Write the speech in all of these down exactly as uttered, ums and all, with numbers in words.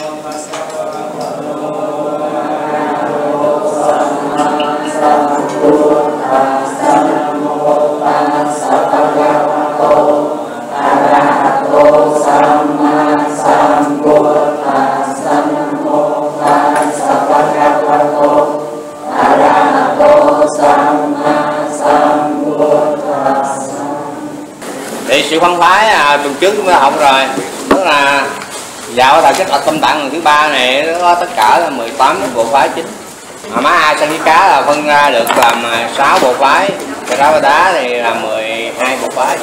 Thì sự phân phái à, tuần trước chúng ta học rồi, tức là vào thời kết hợp tâm tạng lần thứ ba này nó có tất cả là mười tám bộ phái chính. Mà má A Sang Hí Cá là phân ra được làm sáu bộ phái, cái đá đá thì là mười hai bộ phái.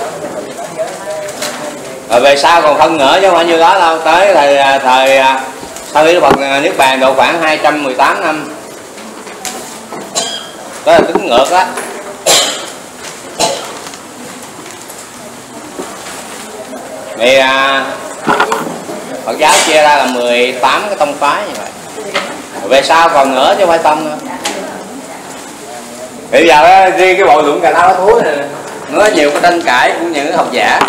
Rồi về sau còn phân nữa chứ không phải như đó đâu, tới thời thời sau khi Đức Phật niết bàn độ khoảng hai trăm mười tám năm. Đó là tính ngược á. Thì à, Phật giáo chia ra là mười tám cái tông phái như vậy. Về sau còn nữa chứ không phải tông nữa. Bây giờ đó, riêng cái bộ luận Cà Tao Lá Thú này nó có nhiều cái tranh cãi của những học giả.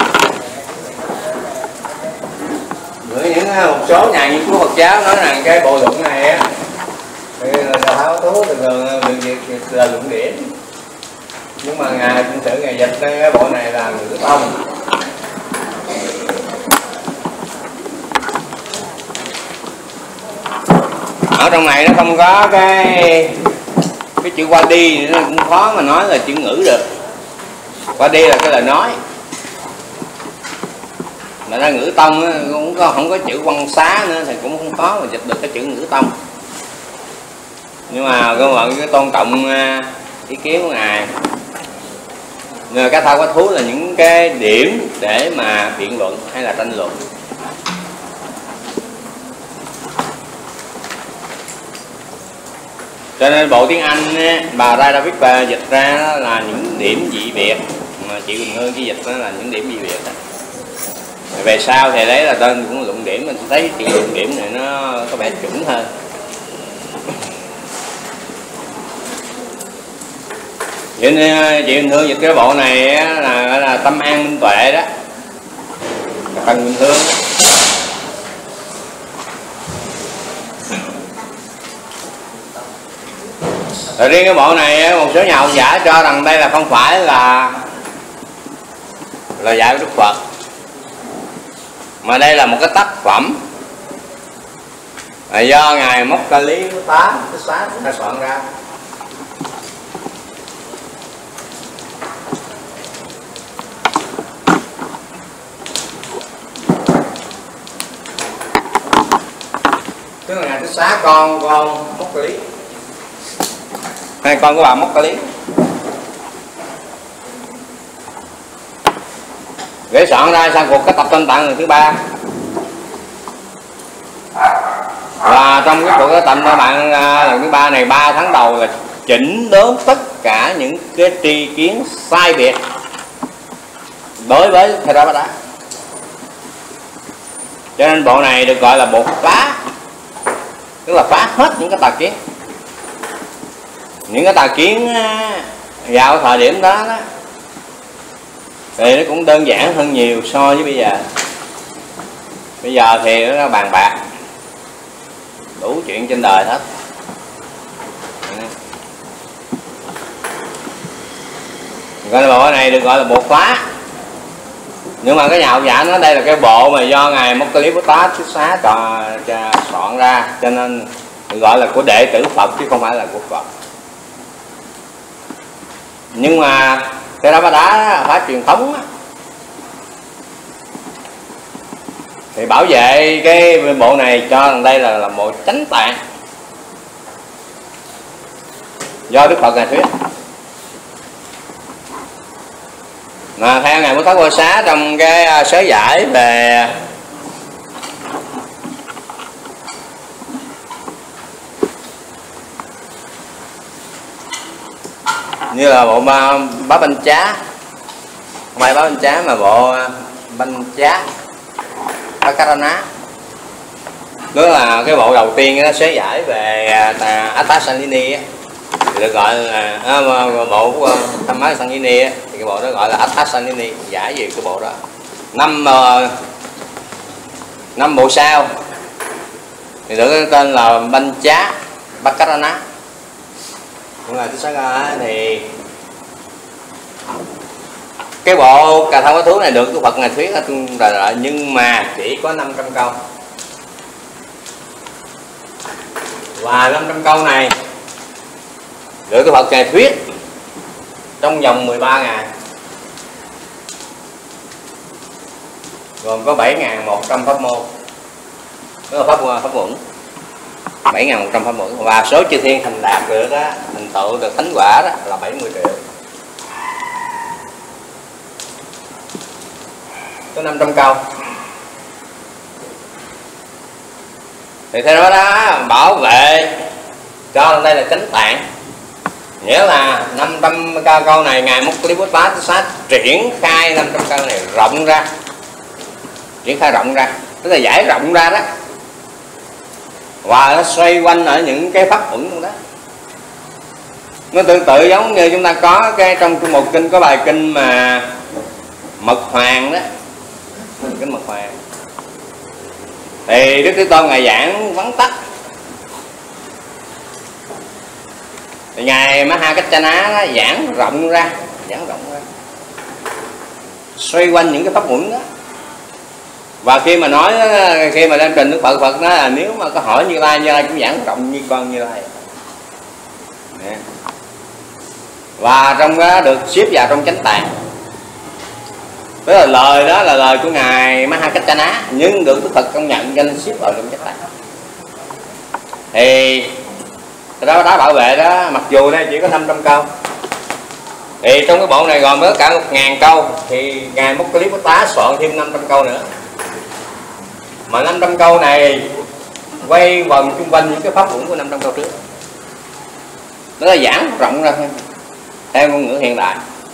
Những một số nhà nghiên cứu Phật giáo nói rằng cái bộ luận này á, thì Cà Tao Lá Thú thường thường việc là luận điểm. Nhưng mà ngài thực sự ngài dịch cái bộ này là ngữ tông. Ở trong này nó không có cái cái chữ qua đi, nó cũng khó mà nói là chữ ngữ được. Qua đi là cái lời nói, mà ra ngữ tông á, cũng có, không có chữ văn xá nữa thì cũng không khó mà dịch được cái chữ ngữ tông. Nhưng mà các bạn cứ tôn trọng ý kiến của ngài. Người Cà Tao Lá Thú là những cái điểm để mà biện luận hay là tranh luận. Cho nên bộ tiếng Anh á, bà Ray David bà dịch ra đó là những điểm dị biệt, mà chị Quỳnh Hương chỉ dịch đó là những điểm dị biệt đó. Về sau thì lấy là tên cũng luận điểm, mình thấy chữ luận điểm này nó có vẻ chuẩn hơn. Vậy nên chị Quỳnh Hương dịch cái bộ này á, là là Tâm An Minh Tuệ đó, Phần Quỳnh Hương đó. Rồi riêng cái bộ này một số nhà học giả cho rằng đây là không phải là là dạy của Đức Phật, mà đây là một cái tác phẩm là do ngài Mokali Tá cái xá đã soạn ra. Tức là ngài Thích Xá con con Mokali, hai con của bà Mokali. Để soạn ra sang cuộc cái tập tâm tạng lần thứ ba. Và trong cái cuộc cái tập tâm tạng lần thứ ba này, ba tháng đầu là chỉnh đốn tất cả những cái tri kiến sai biệt đối với Theravada. Cho nên bộ này được gọi là bộ phá, tức là phá hết những cái tà kiến. Những cái tà kiến vào thời điểm đó, đó thì nó cũng đơn giản hơn nhiều so với bây giờ. Bây giờ thì nó bàn bạc đủ chuyện trên đời hết. Gọi là bộ này được gọi là bộ phá. Nhưng mà cái nhà học giả nói đây là cái bộ mà do ngài Mokali Tá Thích Xá cho, cho soạn ra, cho nên được gọi là của đệ tử Phật chứ không phải là của Phật. Nhưng mà Theravada phải truyền thống á, thì bảo vệ cái bộ này cho rằng đây là, là bộ chánh tạng do Đức Phật ngài thuyết. Mà theo ngài Bồ Tát Vô Xá trong cái sớ giải về như là bộ Bá Banh Chá, không phải Bá Banh Chá mà bộ Banh Chá Akarana, đó là cái bộ đầu tiên nó sẽ giải về Attasanini, được gọi là à, bộ Tham Sanini, thì cái bộ đó gọi là Attasanini, giải về cái bộ đó. Năm uh, năm bộ sau thì được tên là Pancha Baccarana. Nhưng mà tôi nói thì cái bộ Cà Tha Quá Thú này được Đức Phật ngài thuyết là, là nhưng mà chỉ có năm trăm câu, và năm trăm câu này được Đức Phật ngài thuyết trong vòng mười ba ngày, gồm có bảy nghìn một trăm pháp môn, đó là pháp pháp muộn bảy nghìn một trăm pháp muộn, và số chư thiên thành đạt được đó, thành tựu được thánh quả đó là bảy mươi triệu. Có năm trăm câu. Thì theo đó đó bảo vệ cho đây là chánh tạng, nghĩa là năm trăm câu này ngài Mocculiputtasat triển khai năm trăm câu này rộng ra, triển khai rộng ra, tức là giải rộng ra đó, và nó xoay quanh ở những cái pháp uẩn luôn đó. Nó tương tự giống như chúng ta có cái trong một kinh có bài kinh mà Mật Hoàng đó, kinh Mật Hoàng thì Đức Thế Tôn ngài giảng vắn tắt, thì ngài Mahakaccana nó giảng rộng ra, giảng rộng ra, xoay quanh những cái pháp uẩn đó. Và khi mà nói, khi mà đem trình Đức Phật, Phật nói là nếu mà có hỏi Như Lai, Như Lai cũng giảng rộng như con Như Lai. Nè. Và trong đó được xếp vào trong chánh tạng, tức là lời đó là lời của ngài Mahakaccana, nhưng được Đức Phật công nhận danh xếp vào trong chánh tạng. Thì đó đó bảo vệ đó, mặc dù đây chỉ có năm trăm câu, thì trong cái bộ này gồm có cả một ngàn câu, thì ngài Mocculiputtasat soạn thêm năm trăm câu nữa. Mà năm trăm câu này quay vòng xung quanh những cái pháp uẩn của năm trăm câu trước, nó là giảng rộng ra theo ngôn ngữ hiện đại.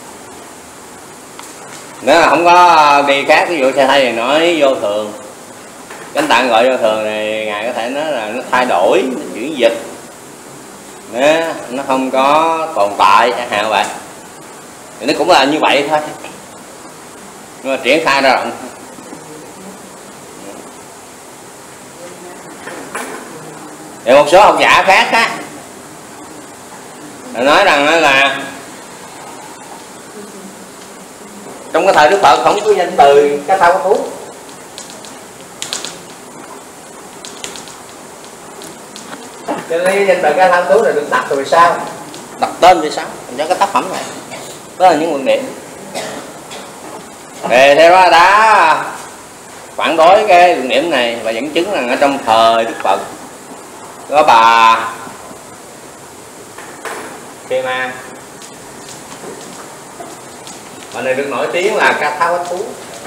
Nếu là không có đi khác, ví dụ theo thầy nói vô thường, chánh tạng gọi vô thường này ngài có thể nói là nó thay đổi, nó chuyển dịch, nó, nó không có tồn tại chẳng hạn vậy, thì nó cũng là như vậy thôi, nhưng mà triển khai ra rộng. Thì một số học giả khác á nói rằng là trong cái thời Đức Phật không có danh từ Cà Tha Quá Thú, cho nên danh từ Cà Tha Quá Thú là được đặt từ sao, đặt tên vì sao cho cái tác phẩm này. Đó là những luận điểm. Thì theo đó đã phản đối cái luận điểm này và dẫn chứng rằng ở trong thời Đức Phật có bà Khema, bà này được nổi tiếng là Cà Tha Quá Thú.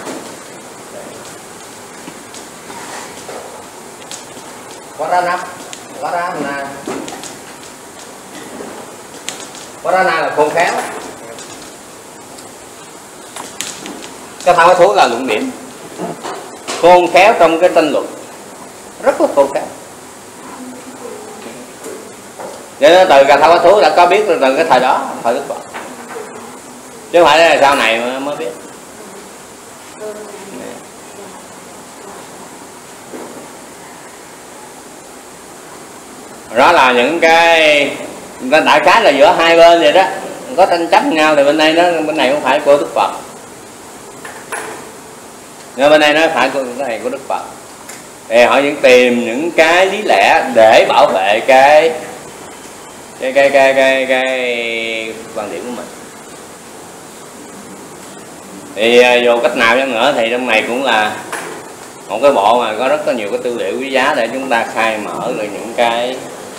Varana, Varana, Varana là khôn khéo. Cà Tha Quá Thú là luận điểm, khôn khéo trong cái tranh luận, rất là khôn khéo. Cho nên từ Cà Tha Quá Thú đã có biết từ cái thời đó, thời Đức Phật, chứ không phải là sau này mới biết. Đó là những cái đại khái là giữa hai bên vậy đó, có tranh chấp nhau, thì bên này nó bên này không phải của Đức Phật, nhưng bên này nó phải của cái này của Đức Phật. Thì họ vẫn tìm những cái lý lẽ để bảo vệ cái cái cái cái cái, cái quan điểm của mình. Thì dù cách nào chăng nữa thì trong này cũng là một cái bộ mà có rất có nhiều cái tư liệu quý giá để chúng ta khai mở được những cái,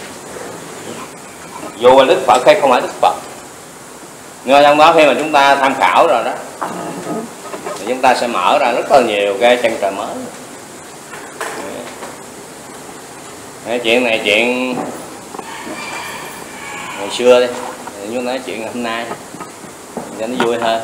dù là Đức Phật hay không phải Đức Phật, nhưng trong đó khi mà chúng ta tham khảo rồi đó thì chúng ta sẽ mở ra rất là nhiều cái chân trời mới. Cái chuyện này chuyện ngày xưa đi, chúng ta nói chuyện hôm nay cho nó vui hơn.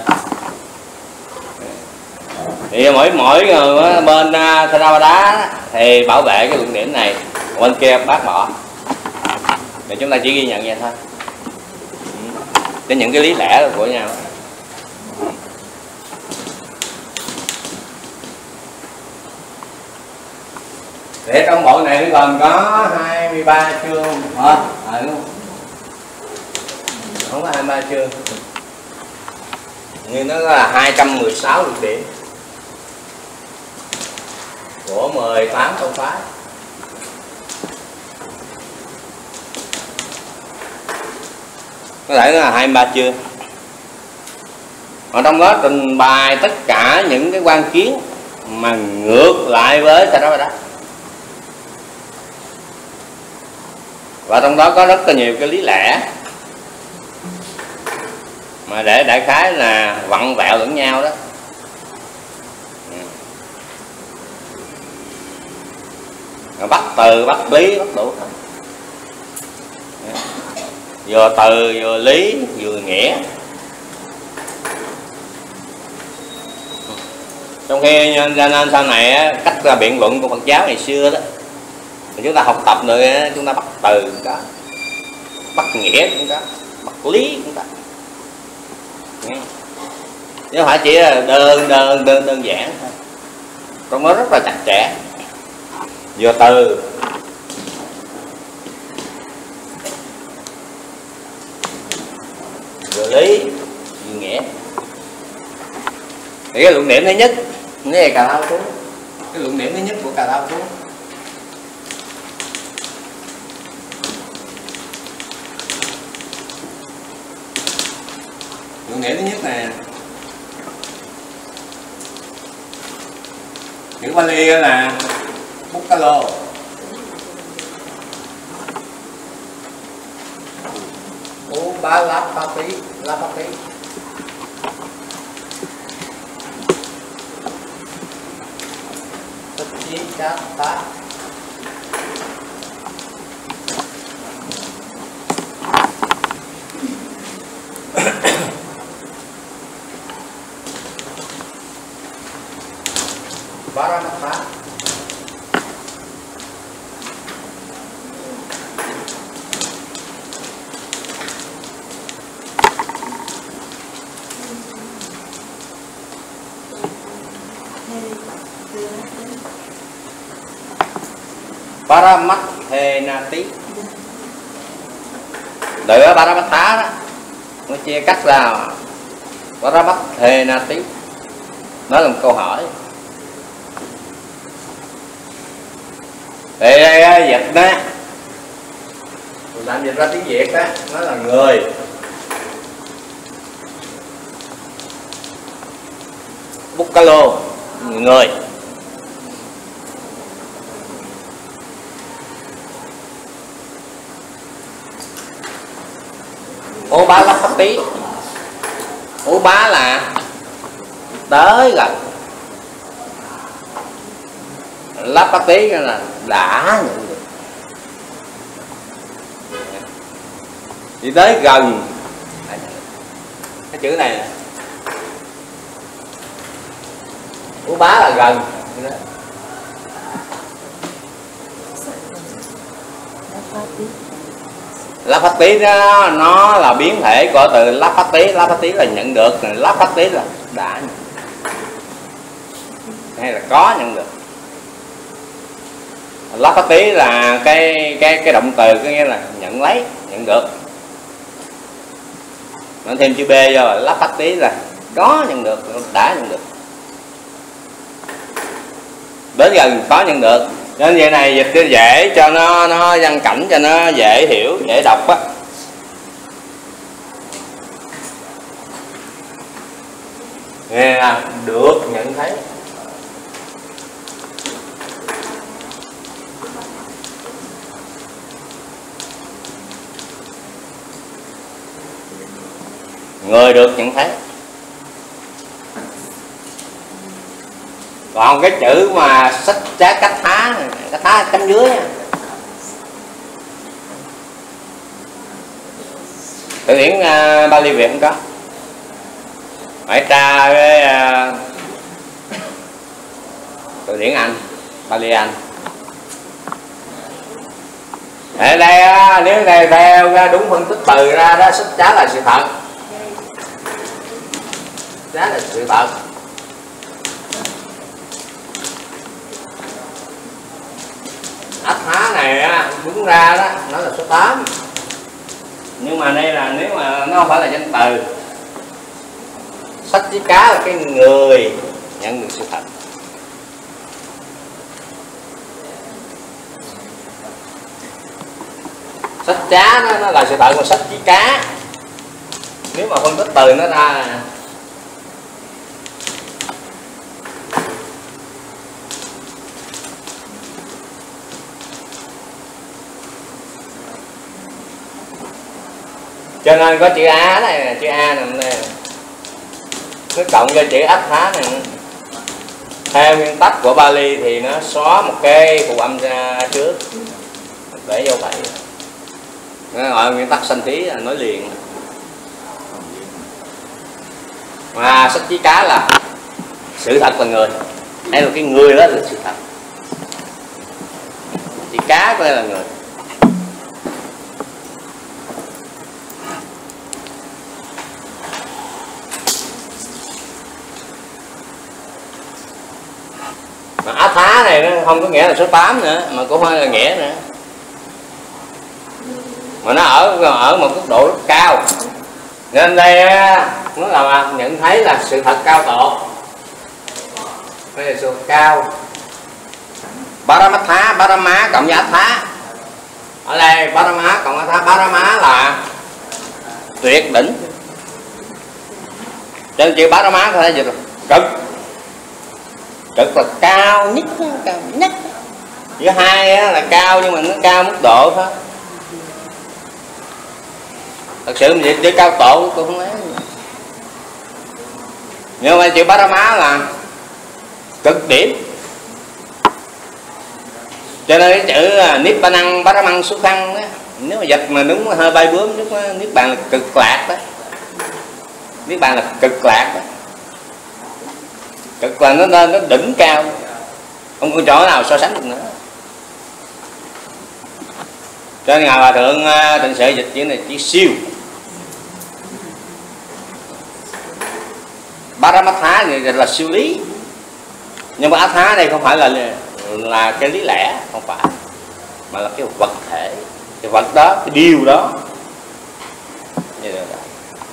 Thì mỗi mỗi người bên Theravada thì bảo vệ cái luận điểm này, bên kia bác bỏ, thì chúng ta chỉ ghi nhận vậy thôi, để những cái lý lẽ của nhau. Để trong bộ này nó gồm có hai mươi ba chương hả? À, đúng không? Không có hai mươi ba chương. Nhưng nó là hai trăm mười sáu luận điểm của mười tám tông phái. Có thể là hai mươi ba chương. Ở trong đó trình bày tất cả những cái quan kiến mà ngược lại với Theravada. Và trong đó có rất là nhiều cái lý lẽ mà để đại khái là vặn vẹo lẫn nhau đó. Rồi bắt từ, bắt lý, bắt đủ. Vừa từ, vừa lý, vừa nghĩa. Trong khi cho nên sau này cách là biện luận của Phật giáo ngày xưa đó, chúng ta học tập được, chúng ta bắt từ cũng có, bắt nghĩa cũng có, bắt lý cũng có, chứ không phải chỉ là đơn đơn đơn đơn giản thôi. Trong đó rất là chặt chẽ, vừa từ vừa lý vừa nghĩa. Thì cái luận điểm thứ nhất, cái này Cà Lao Tú, cái luận điểm thứ nhất của Cà Lao Tú luận điểm thứ nhất nè, chữ Pali là Bukkalo, Upalapati, Lapati, Chata, Paramatha, Paramathenati. Đợi ở Paramatha đó, nó chia cắt ra Paramathenati. Đó là một câu hỏi. Thì đây dịch đó, làm dịch ra tiếng Việt đó, nó là người. Bukkalo, người. Ô bá lắp pháp tí. Ô bá là tới gần, lắp pháp tí là đã nhận được. Chỉ tới gần, cái chữ này nè, ô bá là gần. Lá phát tí đó, nó là biến thể của từ lá phát tí. Lá phát tí là nhận được, lá phát tí là đã nhận được, hay là có nhận được. Lá phát tí là cái cái cái động từ, có nghĩa là nhận lấy, nhận được. Nó thêm chữ B vô là lá phát tí là có nhận được, đã nhận được. Đến gần có nhận được. Nên vậy này dịch cho dễ, cho nó nó văn cảnh, cho nó dễ hiểu, dễ đọc á. Nghe là được nhận thấy. Người được nhận thấy. Còn cái chữ mà sách trái cách thá, cách thá cánh dưới nha. Từ điển uh, Bali Việt không có. Phải tra cái uh, từ điển Anh, Bali Anh. Ở đây uh, nếu này theo đúng phân tích từ ra đó, sách trái là sự thật. Trái là sự thật. thá này á, đúng ra đó nó là số tám, nhưng mà đây là nếu mà nó không phải là danh từ. Sách với cá là cái người nhận được sự thật. Sách chá nó, nó là sự thật, mà sách với cá nếu mà phân tích từ nó ra cho nên có chữ á này nè, chữ a nằm đây nó cộng cho chữ ách thá này. Theo nguyên tắc của Bali thì nó xóa một cái phụ âm ra trước để vô vậy, nó gọi nguyên tắc sanh thí là nói liền. Mà sách chí cá là sự thật là người, hay là cái người đó là sự thật, chỉ cá coi là người. Mà á thá này nó không có nghĩa là số tám nữa, mà cũng không là nghĩa nữa, mà nó ở ở một mức độ rất cao, nên đây nó là nhận thấy là sự thật cao độ. Đây là sự cao. Paramatha, Parama cộng với Atha. Ở đây Parama cộng Atha, Parama là tuyệt đỉnh. Cho nên chữ Parama có thể dịch là cực, cực là cao nhất, cao nhất. Chữ hai là cao nhưng mà nó cao mức độ thôi. Thật sự mình chữ cao tổ tôi không nói. Nhưng mà chữ Parama là cực điểm. Cho nên cái chữ Nippanang Paramang Sukhang đó, nếu mà dịch mà đúng hơi bay bướm, lúc đó Niết Bàn là cực lạc đó. Niết Bàn là cực lạc đó. Cực là nó lên nó đỉnh cao, không có chỗ nào so sánh được nữa. Cho nên Ngài Hòa Thượng Tịnh Sự dịch chữ này chữ siêu. Paramatha thì là siêu lý, nhưng mà Atha đây không phải là là cái lý lẽ, không phải, mà là cái vật thể, cái vật đó, cái điều đó. Như vậy đó.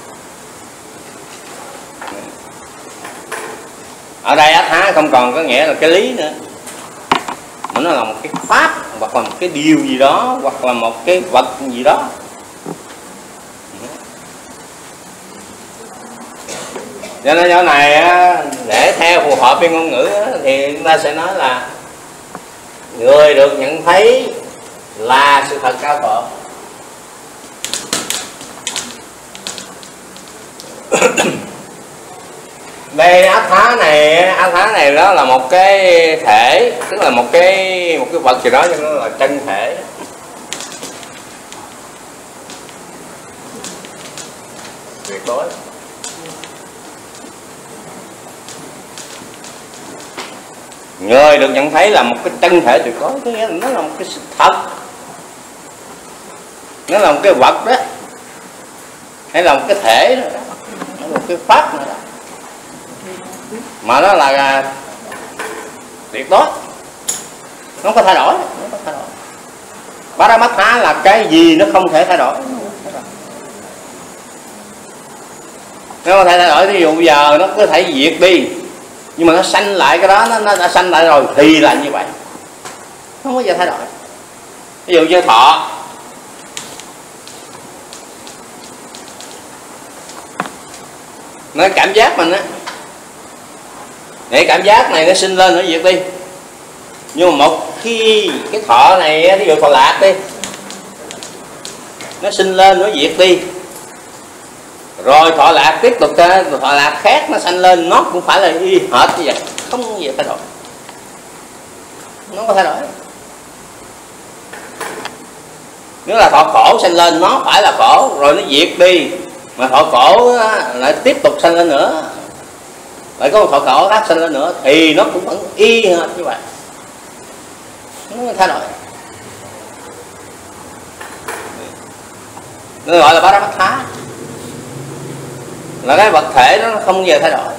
Ở đây Atha không còn có nghĩa là cái lý nữa, mà nó là một cái pháp, hoặc là một cái điều gì đó, hoặc là một cái vật gì đó. Cho nên chỗ này để theo phù hợp với ngôn ngữ thì chúng ta sẽ nói là người được nhận thấy là sự thật cao độ. Đây Atha này, Atha này đó là một cái thể, tức là một cái một cái vật gì đó, cho nó là chân thể. Tuyệt đối. Người được nhận thấy là một cái chân thể tuyệt đối, có nghĩa là nó là một cái sự thật, nó là một cái vật đó, hay là một cái thể đó, nó là một cái pháp nữa đó, mà nó là tuyệt đối, nó không có thay đổi, nó không có thay đổi. Paramatha là cái gì nó không thể thay đổi. Nó không thể thay đổi. Ví dụ bây giờ nó có thể diệt đi, nhưng mà nó sanh lại cái đó, nó, nó đã sanh lại rồi thì là như vậy, không bao giờ thay đổi. Ví dụ như thọ, nó cảm giác mình á, để cảm giác này nó sinh lên nó diệt đi, nhưng mà một khi cái thọ này, ví dụ thọ lạc đi, nó sinh lên nó diệt đi, rồi thọ lạc tiếp tục ra, thọ lạc khác nó sanh lên, nó cũng phải là y hệt như vậy, không có gì thay đổi, nó không có thay đổi. Nếu là thọ khổ sanh lên, nó phải là khổ rồi nó diệt đi, mà thọ khổ lại tiếp tục sanh lên nữa, lại có một thọ khổ khác sanh lên nữa, thì nó cũng vẫn y hệt như vậy, nó không thay đổi. Nó gọi là Paramatha, là cái vật thể đó nó không bao giờ thay đổi,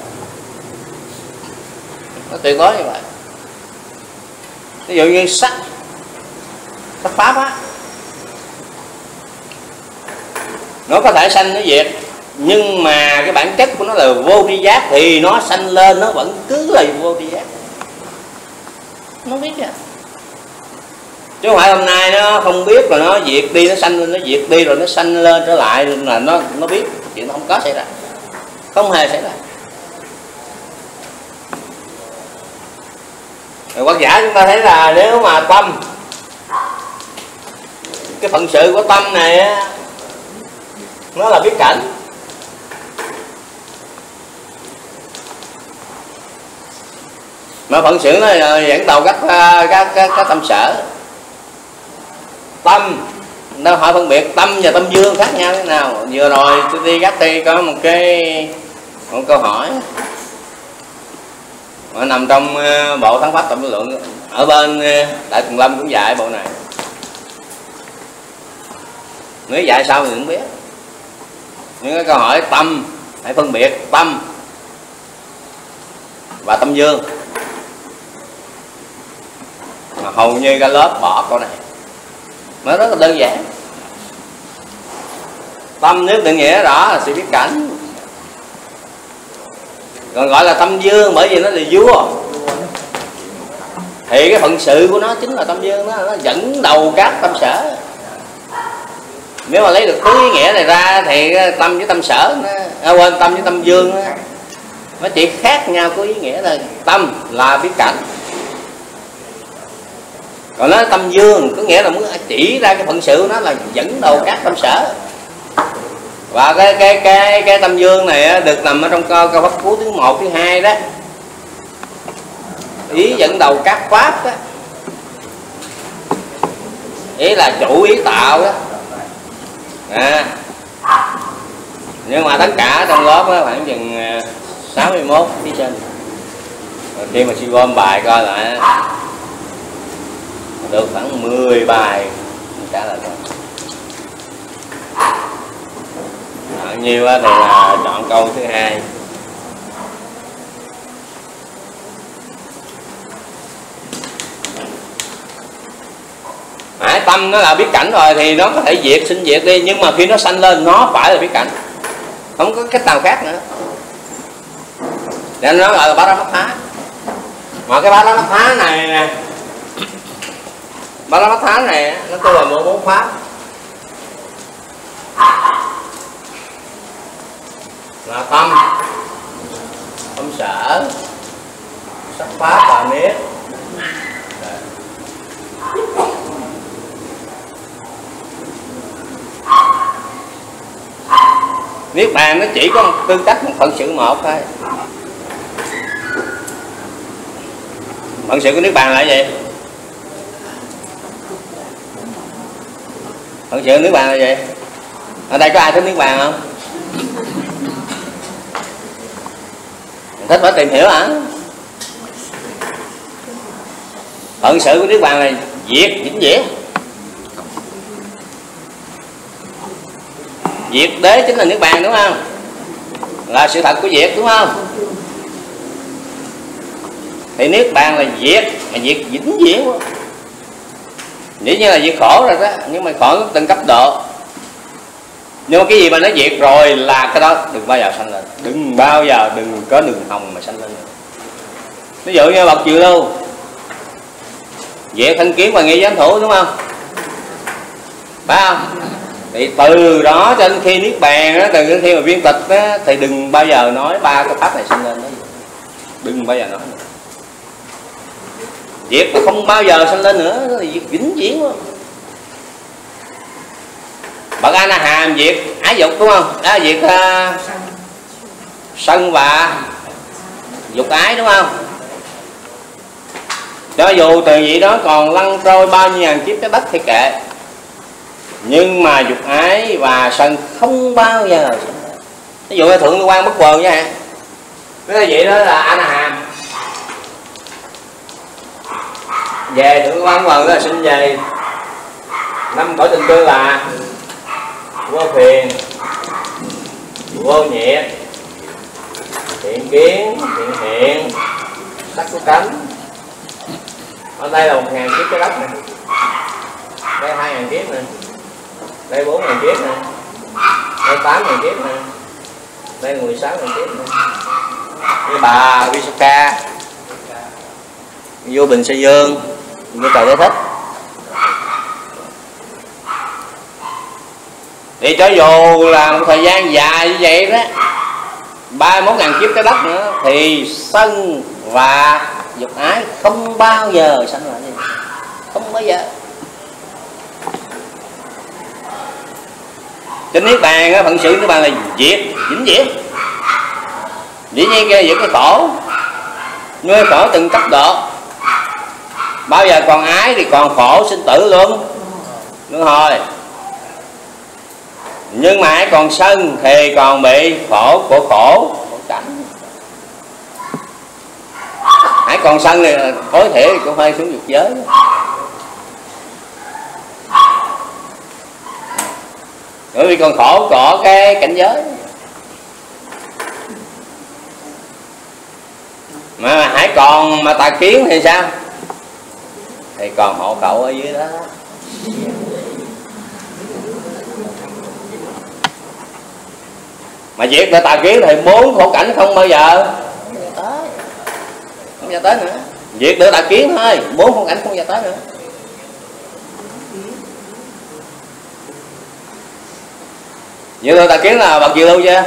nó tuyệt đối như vậy. Ví dụ như sắt, sắc pháp á, nó có thể sanh nó diệt, nhưng mà cái bản chất của nó là vô tri giác thì nó sanh lên nó vẫn cứ là vô tri giác, nó biết à. Chứ không phải hôm nay nó không biết rồi nó diệt đi, nó sanh lên nó diệt đi rồi nó sanh lên trở lại là nó nó biết, chuyện nó không có xảy ra, không hề xảy ra. Rồi Quán giả chúng ta thấy là nếu mà tâm, cái phận sự của tâm này á, nó là biết cảnh, mà phận sự nó dẫn đầu các các các, các tâm sở. Tâm nó hỏi phân biệt tâm và tâm dương khác nhau thế nào. Vừa rồi tôi đi gắt đi có một cái một câu hỏi nó nằm trong bộ Thắng Pháp Tâm Lý Luận, ở bên Đại Tùng Lâm cũng dạy bộ này. Nếu dạy sao thì không biết. Những cái câu hỏi tâm, hãy phân biệt tâm và tâm dương, mà hầu như cả lớp bỏ câu này. Nó rất là đơn giản. Tâm nếu định nghĩa rõ là sự biết cảnh, còn gọi là tâm dương bởi vì nó là vua, thì cái phận sự của nó chính là tâm dương, nó, nó dẫn đầu các tâm sở. Nếu mà lấy được thứ ý nghĩa này ra thì tâm với tâm sở nó, à, quên tâm với tâm dương nó, nó chỉ khác nhau có ý nghĩa là tâm là biết cảnh, còn nó tâm dương có nghĩa là muốn chỉ ra cái phận sự của nó là dẫn đầu các tâm sở. Và cái cái cái cái tâm dương này được nằm ở trong câu câu Pháp Cú thứ một thứ hai đó, ý dẫn đầu các pháp đó, ý là chủ ý tạo đó. À, nhưng mà tất cả trong lớp đó, khoảng chừng sáu mươi mốt thí sinh, rồi khi mà suy gom bài coi lại được khoảng mười bài trả lời rồi. Bao nhiêu thì là chọn câu thứ hai. Hải tâm nó là biết cảnh rồi thì nó có thể diệt sinh diệt đi, nhưng mà khi nó sanh lên nó phải là biết cảnh, không có cách nào khác nữa. Nên nó gọi là bá đá mắt thá. Mà cái bá đá mắt thá này nè, bá đá mắt thá này nó kêu là một bốn pháp, là tâm, tâm sở, sắc pháp và niết. Niết bàn nó chỉ có một tư cách một phận sự một thôi. Phận sự của niết bàn là gì? Phận sự của niết bàn là gì? Ở đây có ai thích niết bàn không? Thích phải tìm hiểu hả? Phận sự của niết bàn là diệt vĩnh viễn. Diệt đế chính là niết bàn đúng không? Là sự thật của diệt đúng không? Thì niết bàn là diệt, mà diệt vĩnh viễn quá. Dĩ nhiên là diệt khổ rồi đó, nhưng mà khổ từng cấp độ. Nhưng mà cái gì mà nó diệt rồi là cái đó đừng bao giờ sanh lên, đừng bao giờ đừng có đường hồng mà sanh lên. Ví dụ như bậc Dự Lưu diệt thanh kiến và nghi giám thủ đúng không? Phải không? Thì từ đó cho đến khi niết bàn đó, từ khi mà viên tịch đó, thì đừng bao giờ nói ba cái pháp này sinh lên đó. Đừng bao giờ nói nữa. Diệt mà không bao giờ sinh lên nữa, nó là diệt vĩnh viễn luôn. Bậc A Na Hàm diệt ái dục đúng không? Đó diệt uh, sân và dục ái đúng không? Cho dù từ vị đó còn lăn trôi bao nhiêu ngàn kiếp cái đất thì kệ, nhưng mà dục ái và sân không bao giờ. Ví dụ như Thượng Lưu Quan Bất Quần nha, cái vậy đó là A Na Hàm. Về Thượng Lưu Quan Bất Quần đó là sinh về năm cõi tình tư là vô phiền, vô nhiệt, thiện kiến, thiện hiện, sắc của cánh. Ở đây là một ngàn kiếp cái đất này. ngàn kiếp nè, đây bốn ngàn kiếp nè, đây tám ngàn kiếp nè, đây mười sáu ngàn kiếp nè. Với bà Visakha vô Bình Sa Dương vô trời Đế Thích. Thì cho dù là một thời gian dài như vậy đó, ba mươi mốt ngàn kiếp trái đất nữa, thì sân và dục ái không bao giờ sanh lại gì, không bao giờ. Trên Niết Bàn á, phận sự Niết Bàn là diệt, vĩnh viễn. Dĩ nhiên kia diệt cái khổ, nhưng cái khổ từng cấp độ. Bao giờ còn ái thì còn khổ sinh tử luôn, luân hồi. Nhưng mà hãy còn sân thì còn bị khổ của khổ, khổ cảnh. Hãy còn sân thì tối thiểu thì cũng phải xuống dục giới. Bởi vì còn khổ có cái cảnh giới. Mà hãy còn mà tà kiến thì sao? Thì còn hộ khẩu ở dưới đó. Mà diệt được tà kiến thì bốn khổ cảnh không bao giờ tới, không bao giờ tới nữa. Diệt được tà kiến thôi, bốn khổ cảnh không bao giờ tới nữa. Diệt được tà kiến là bậc diệu lưu chưa?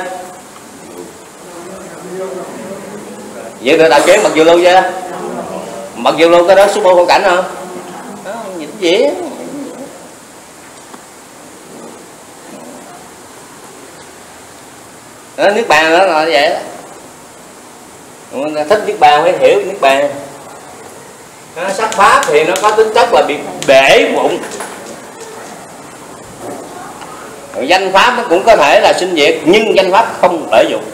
Diệt được tà kiến bậc diệu lưu chưa? Bậc diệu lưu có đó số bốn khổ cảnh không? Đó, vĩnh viễn. Đó, Niết Bàn đó là như vậy đó. Thích Niết Bàn phải hiểu Niết Bàn. Đó, sắc pháp thì nó có tính chất là bị bể bụng. Rồi danh pháp nó cũng có thể là sinh diệt, nhưng danh pháp không lợi dụng.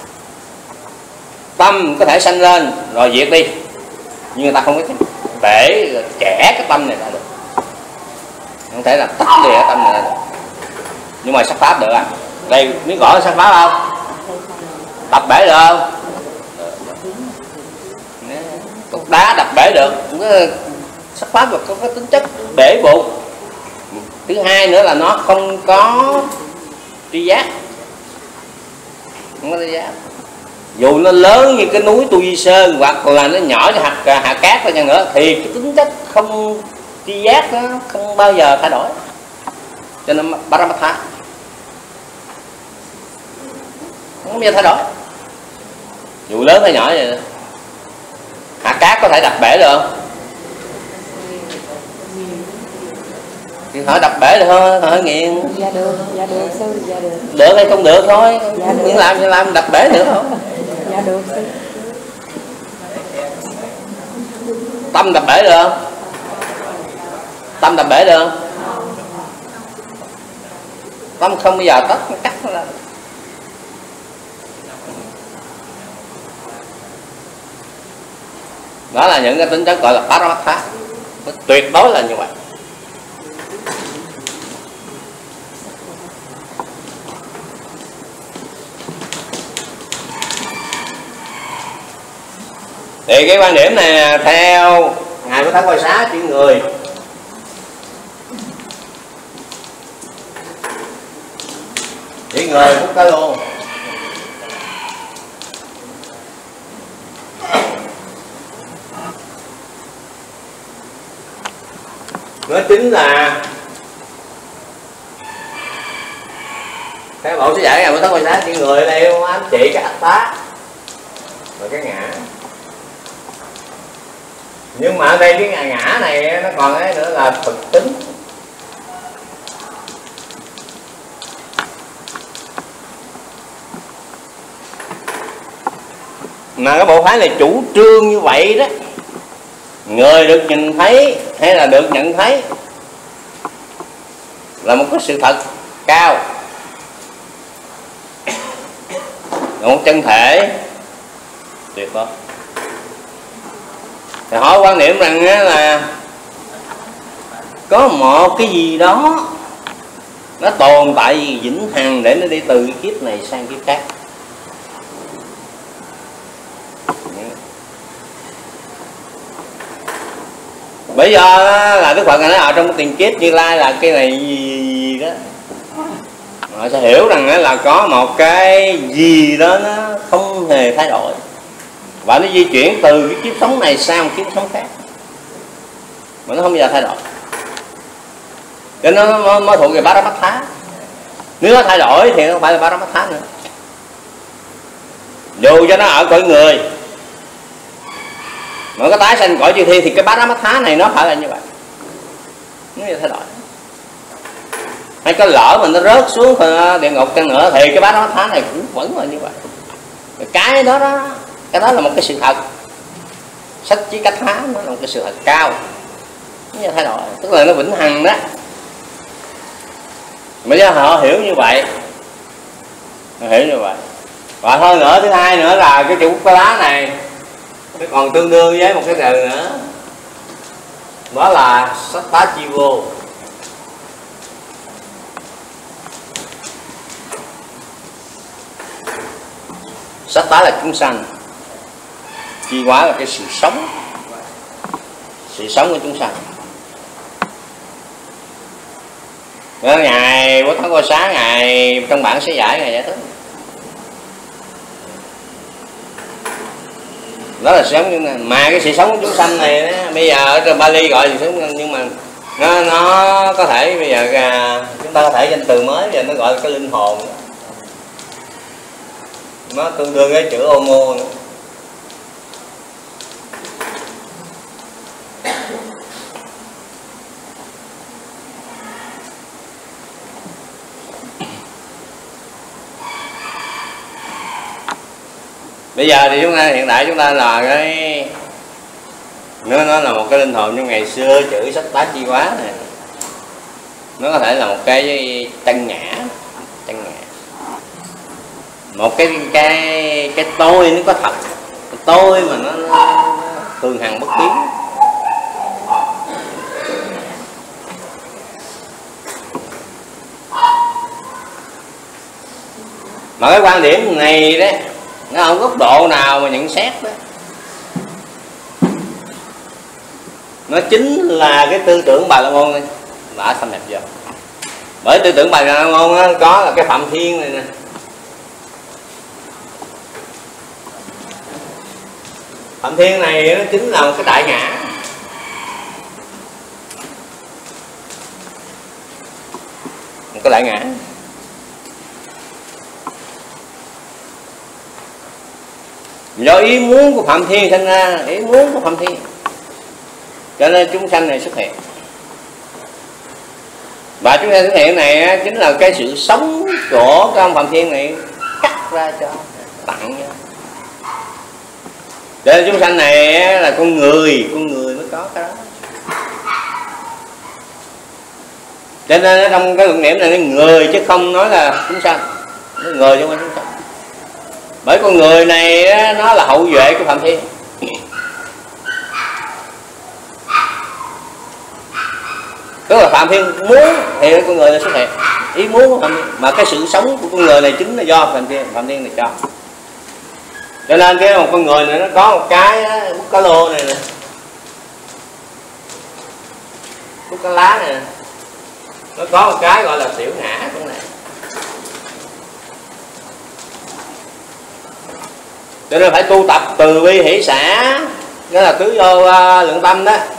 Tâm có thể sanh lên rồi diệt đi, nhưng người ta không có bể trẻ cái tâm này ra được, không thể là tách lìa cái tâm này ra được. Nhưng mà sắc pháp được à? Đây biết rõ sắc pháp không? Đập bể được không? Cục đá đập bể được. Sắc pháp có, có tính chất bể bụng. Thứ hai nữa là nó không có tri giác, không có tri giác. Dù nó lớn như cái núi Tu Di Sơn hoặc là nó nhỏ như hạt hạt cát thôi chăng nữa, thì cái tính chất không tri giác nó không bao giờ thay đổi. Cho nên Paramatha không bao giờ thay đổi, dù lớn hay nhỏ vậy. Hạt cát có thể đập bể được không? Thì hỏi đập bể được thôi, hỏi nghiền. Dạ được, dạ được sư, dạ được. Được hay không được thôi, dạ được. những làm như làm đập bể được không? Dạ được sư. Tâm đập bể được không? Tâm đập bể được không? Tâm không bao giờ tắt, cắt nó ra. Đó là những cái tính chất gọi là Paramatha, tuyệt đối là như vậy. Thì cái quan điểm này theo ngài của Thắng Quay Xá chỉ người chỉ người cũng có luôn. Nó chính là cái bộ sẽ dạy ngài của Thắng Quay Xá chỉ người ở đây không ám chỉ cái ách tá và cái ngã. Nhưng mà ở đây cái ngã, ngã này nó còn cái nữa là thực tính. Mà cái bộ phái này chủ trương như vậy đó, người được nhìn thấy hay là được nhận thấy là một cái sự thật cao, là một chân thể tuyệt vời. Thì họ quan niệm rằng là có một cái gì đó nó tồn tại gì vĩnh hằng để nó đi từ cái kiếp này sang kiếp khác. Bây giờ là Đức Phật nói ở trong tiền kiếp Như Lai là cái này gì, gì đó, họ sẽ hiểu rằng là có một cái gì đó nó không hề thay đổi và nó di chuyển từ cái kiếp sống này sang một kiếp sống khác mà nó không bao giờ thay đổi. Cho nên nó mới thuộc về Paramattha. Nếu nó thay đổi thì nó không phải là Paramattha nữa. Dù cho nó ở cõi người mà có tái sanh cõi chư thiên thì cái Paramattha này nó phải là như vậy, nó không thay đổi. Hay có lỡ mà nó rớt xuống địa ngục chăng nữa thì cái Paramattha này cũng vẫn là như vậy. Cái đó đó, cái đó là một cái sự thật. Sách chí cách thá nó là một cái sự thật cao, nó thay đổi, tức là nó vĩnh hằng đó. Bây giờ họ hiểu như vậy, họ hiểu như vậy. Và hơn nữa, thứ hai nữa là cái chữ cái lá này nó còn tương đương với một cái từ nữa, đó là Sattva-chivo. Sattva là chúng sanh, chi hóa là cái sự sống, sự sống của chúng sanh. Đó, ngài Bố Tát Cô Xá ngài trong bản sẽ giải ngài giải thích đó là sống, nhưng mà cái sự sống của chúng sanh này đó, bây giờ ở trong Bali gọi là sống, nhưng mà nó nó có thể bây giờ chúng ta có thể danh từ mới giờ nó gọi là cái linh hồn, nó tương đương với chữ Omo nữa. Bây giờ thì chúng ta hiện tại chúng ta là cái nó nó là một cái linh hồn, nhưng ngày xưa chữ Sattva-chiva này nó có thể là một cái chân ngã, chân ngã, một cái cái cái tôi nó có thật, cái tôi mà nó, nó thường hằng bất biến. Mà cái quan điểm này đấy nó không góc độ nào mà nhận xét đó, nó chính là cái tư tưởng Bà La Môn này đã xâm nhập vô. Bởi tư tưởng Bà La Môn đó, có là cái Phạm Thiên này nè, Phạm Thiên này nó chính là một cái đại ngã, một cái đại ngã. Do ý muốn của Phạm Thiên sinh ra, ý muốn của Phạm Thiên, cho nên chúng sanh này xuất hiện. Và chúng sanh xuất hiện này chính là cái sự sống của cái ông Phạm Thiên này cắt ra cho, tặng cho. Cho nên chúng sanh này là con người, con người mới có cái đó. Cho nên trong cái luận điểm này, người chứ không nói là chúng sanh, nó người chứ không phải chúng sanh. Bởi con người này nó là hậu duệ của Phạm Thiên. Tức là Phạm Thiên muốn thì con người này xuất hiện, ý muốn của Phạm Thiên. Mà cái sự sống của con người này chính là do Phạm Thiên, Phạm Thiên này cho. Cho nên cái một con người này nó có một cái bút cá lô này nè, bút cá lá này nè, nó có một cái gọi là tiểu ngã trong này. Cho nên phải tu tập từ bi hỷ xả, đó là tứ vô uh, lượng tâm đó,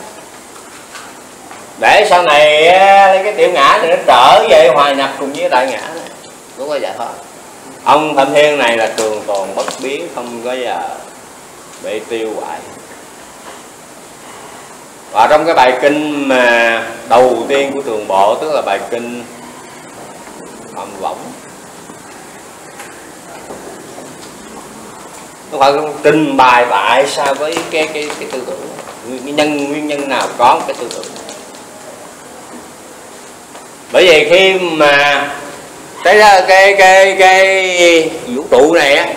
để sau này uh, cái tiểu ngã thì nó trở về hòa nhập cùng với đại ngã này. Đúng rồi, vậy thôi. Ông Phạm Thiên này là trường tồn bất biến, không có giờ bị tiêu hoại. Và trong cái bài kinh mà đầu tiên của Trường Bộ, tức là bài kinh Phạm Võng, nó phải trình bày tại sao với cái cái cái tư tưởng, nguyên nhân nguyên nhân nào có cái tư tưởng. Bởi vì khi mà cái cái cái cái vũ trụ này á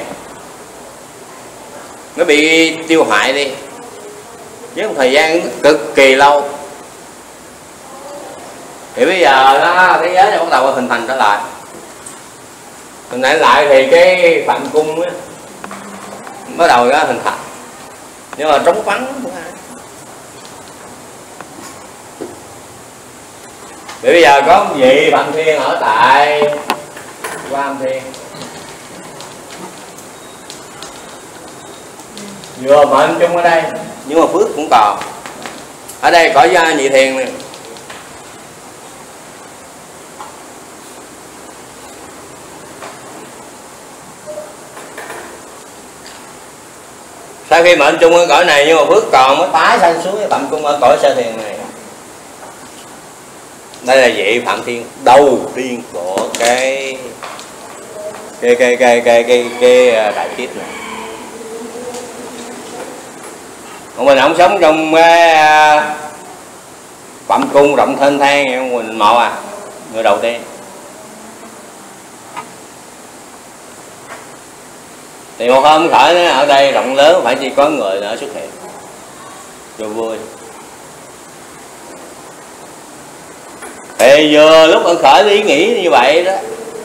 nó bị tiêu hoại đi với một thời gian cực kỳ lâu, thì bây giờ nó thế giới này bắt đầu hình thành trở lại. Hình thành lại thì cái phạm cung á bắt đầu nó hình thành, nhưng mà trống vắng. Thì bây giờ có vị Phạm Thiên ở tại Quan Thiên, vừa mệnh chung ở đây nhưng mà phước cũng còn. Ở đây có gia nhị thiền này. Sau khi mệnh chung ở cõi này nhưng mà phước còn mới tái sanh xuống cái Phạm Cung ở cõi Sa Thiền này. Đây là vị Phạm Thiên đầu tiên của cái cái cái cái cái cái, cái đại kiếp này. Còn mình không sống trong cái Phạm Cung rộng thênh thang, mình một à, người đầu tiên. Thì một hôm khởi ở đây rộng lớn phải chỉ có người nữa xuất hiện cho vui. Thì vừa lúc ở khởi ý nghĩ như vậy đó,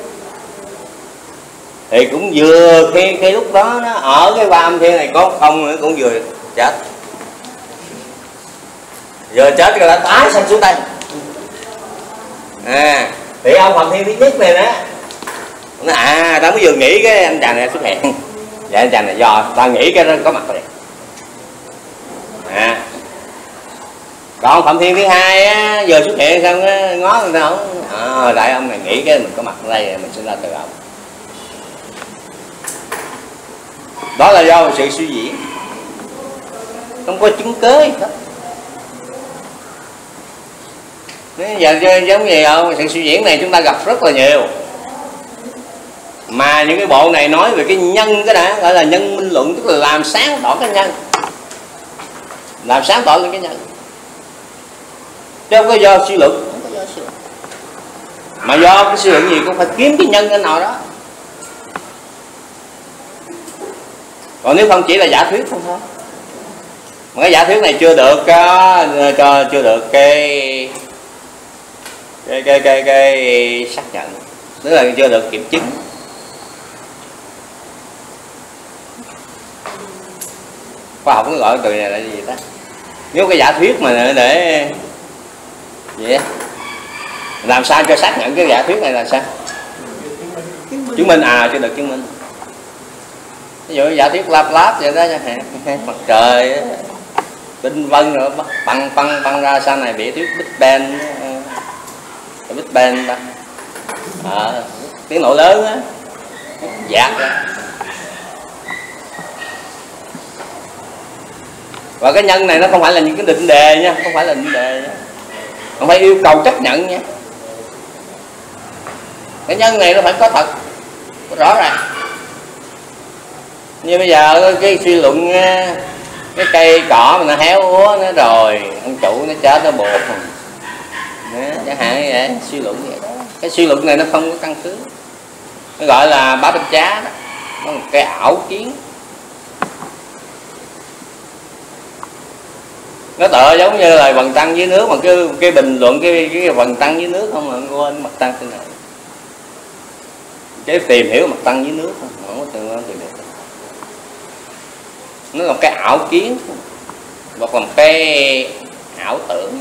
thì cũng vừa khi khi lúc đó nó ở cái Phạm Thiên này có không nữa cũng vừa chết. Vừa chết rồi đã tái sanh xuống đây. À, thì ông Phạm Thiên thứ nhất này đó, nó à tao mới vừa nghĩ cái anh chàng này xuất hiện. Dạ anh chàng này do tao nghĩ cái đó có mặt rồi. À, còn Phạm Thiên thứ hai á, vừa xuất hiện xong á, ngó người ta không à, đại ông này nghĩ cái mình có mặt ở đây mình sinh ra từ ông. Đó là do sự suy diễn, không có chứng cớ gì hết. Nếu giờ giống gì không, sự suy diễn này chúng ta gặp rất là nhiều. Mà những cái bộ này nói về cái nhân cái đã gọi là nhân minh luận, tức là làm sáng tỏ cái nhân, làm sáng tỏ cái nhân, chứ không có do suy luận, không có do suy luận. Mà do cái suy luận gì cũng phải kiếm cái nhân cái nào đó. Còn nếu không chỉ là giả thuyết không thôi. Mà cái giả thuyết này chưa được uh, cho chưa được cái cái cái cái, cái xác nhận, tức là chưa được kiểm chứng. Khoa học nó gọi từ này là gì đó. Nếu cái giả thuyết mà để vậy làm sao cho xác nhận cái giả thuyết này là sao? Chứng minh à, chưa được chứng minh. Ví dụ giả thuyết Laplace vậy đó chẳng hạn, mặt trời tinh vân rồi băng băng băng ra sau này bị thuyết Big Bang, Big Bang đó, à, tiếng nổ lớn á, dạt đó. Và cái nhân này nó không phải là những cái định đề nha, không phải là định đề nha, không phải yêu cầu chấp nhận nha. Cái nhân này nó phải có thật, có rõ ràng. Như bây giờ cái suy luận cái cây cỏ mà nó héo úa nó rồi ông chủ nó chết nó buộc chẳng hạn như vậy, suy luận vậy đó. Cái suy luận này nó không có căn cứ, nó gọi là bá bánh chá đó, nó là cái ảo kiến. Nó tựa giống như là vần tăng dưới nước, mà cái cái bình luận cái cái vần tăng dưới nước không, mà quên mặt tăng trên này, cái tìm hiểu mặt tăng dưới nước không, không có tìm tìm được. Nó là cái ảo kiến hoặc là một cái ảo tưởng.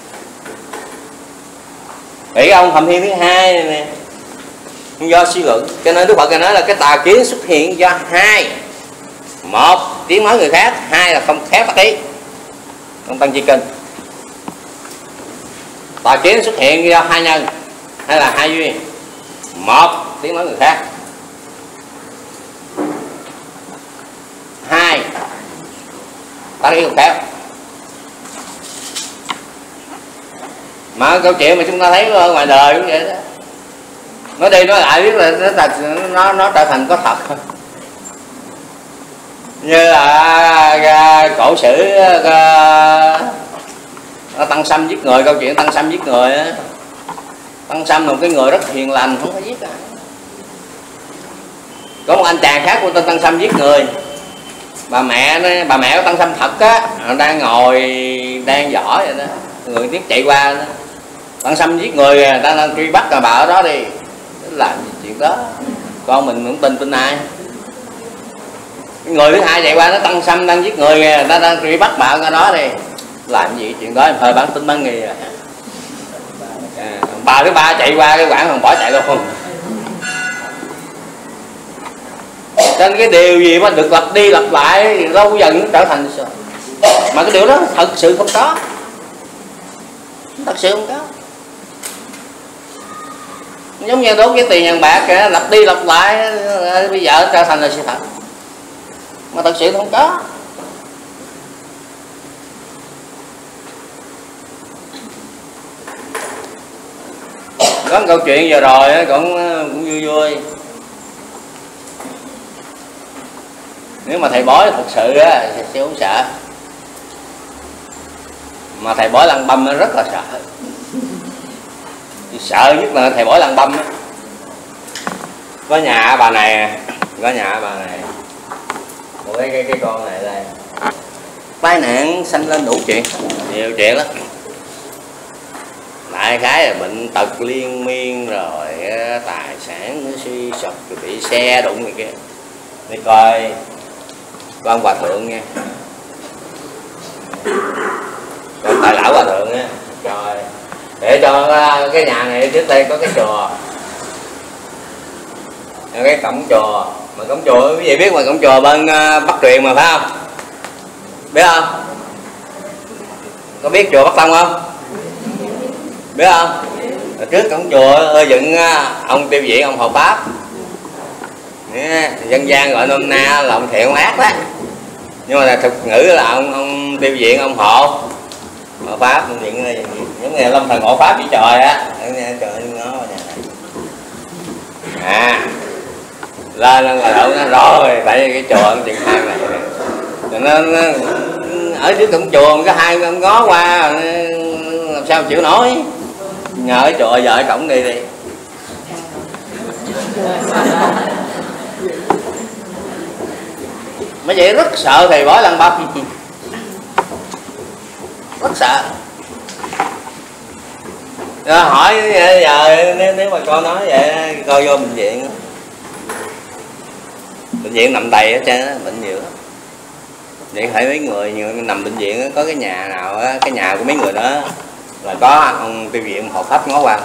Thì ông Phạm Thiên thứ hai này nè, do suy luận, cho nên Đức Phật nói là cái tà kiến xuất hiện do hai: một tiếng nói người khác, hai là không khéo tác ý. Ông Tăng Chi Kinh, tà kiến xuất hiện do hai nhân hay là hai duyên: một tiếng nói người khác, hai tác ý không khéo. Mà câu chuyện mà chúng ta thấy ở ngoài đời cũng vậy đó, nói đi nói lại biết là nó nó nó trở thành có thật. Như là cổ sử Tăng Sâm giết người, câu chuyện Tăng Sâm giết người á. Tăng Sâm là một cái người rất hiền lành, không có giết ai. Có một anh chàng khác của tên Tăng Sâm giết người. Bà mẹ nó, bà mẹ của Tăng Sâm thật á, đang ngồi đang võ vậy đó, người tiếp chạy qua đó. Tăng Sâm giết người, người ta đang truy bắt, rồi bà ở đó đi làm gì chuyện đó, con mình cũng tin tin ai. Người thứ hai chạy qua nó Tăng Sâm đang giết người, người ta đang truy bắt bà ở đó đi làm gì chuyện đó, thời bản tin bán nghề à. bà thứ ba chạy qua cái quảng còn bỏ chạy luôn. Nên cái điều gì mà được lặp đi lặp lại lâu dần nó trở thành sợ. Mà cái điều đó thật sự không có, thật sự không có. Giống như đốt cái tiền vàng bạc kìa, lặp đi lặp lại bây giờ trở thành là sự thật, mà thật sự không có. Có một câu chuyện vừa rồi cũng cũng vui vui. Nếu mà thầy bói thật sự á thì sẽ không sợ, mà thầy bói lăng băm nó rất là sợ. Sợ nhất là thầy bói lăng băm á. Có nhà bà này, có nhà bà này, một cái cái cái con này đây, tai nạn sanh lên đủ chuyện, nhiều chuyện lắm. Đại khái là bệnh tật liên miên rồi, tài sản nó suy sụp, rồi bị xe đụng này kia. Đi coi con hòa thượng nha, con tài lão hòa thượng á, trời, để cho cái nhà này trước đây có cái chùa, cái cổng chùa, mà cổng chùa quý vị biết mà, cổng chùa bên Bắc Truyền mà phải không? Biết không? Có biết chùa Bắc Tông không? Biết không? Ở trước cổng chùa dựng ông Tiêu Viện, ông Hộ Pháp. Dân gian gọi nôm na là ông thiện ông ác đó, nhưng mà là thực ngữ là ông ông Tiêu Viện, ông Hộ Hộ Pháp, những những người lâm thần hộ pháp bị trời á, trời nó à lên lên là đậu nó rồi, tại vì cái chùa chuyện hai này cho nên ở trước cổng chùa có hai con ngó qua làm sao chịu nổi, nhờ cái chùa vợ ở cổng đi đi. Mấy vậy rất sợ thầy bói lăng băm, rất sợ. Rồi hỏi giờ nếu, nếu mà con nói vậy coi vô bệnh viện, bệnh viện nằm đầy hết trơn, bệnh nhiều lắm. Vậy phải mấy người nhiều nằm bệnh viện có cái nhà nào á, cái nhà của mấy người đó là có ông Tiêu Viện Hộ Pháp ngó qua.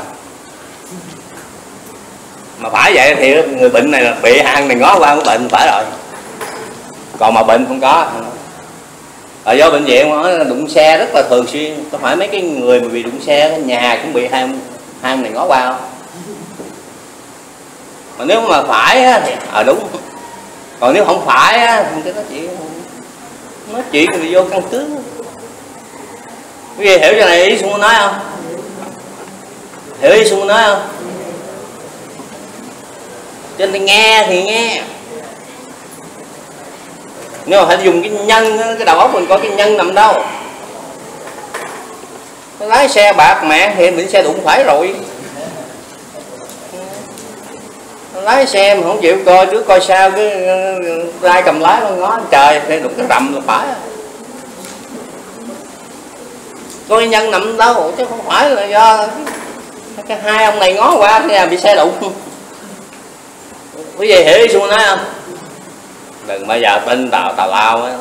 Mà phải vậy thì người bệnh này là bị hang này ngó qua có bệnh phải rồi. Còn mà bệnh không có. Ở do bệnh viện nó đụng xe rất là thường xuyên, có phải mấy cái người mà bị đụng xe cái nhà cũng bị hang hang này ngó qua không? Mà nếu mà phải á, thì à đúng. Còn nếu không phải á, thì cái đó chuyện nói chuyện thì vô căn cứ. Quý vị hiểu cho này ý Xuân nói không? Hiểu ý Xuân nói không? Cho nên nghe thì nghe. Nếu mà phải dùng cái nhân, cái đầu óc mình có cái nhân nằm đâu. Nó lái xe bạc mẹ thì bị xe đụng phải rồi. Nó lái xe mà không chịu coi trước coi sau, cái ai cầm lái con ngó trời thì đụng cái rầm là phải. Coi nhân nằm đâu chứ không phải là do cái hai ông này ngó qua thì là bị xe đụng. Quý vị hiểu ý Xuân nói không? Đừng bao giờ tin tào tào lao á.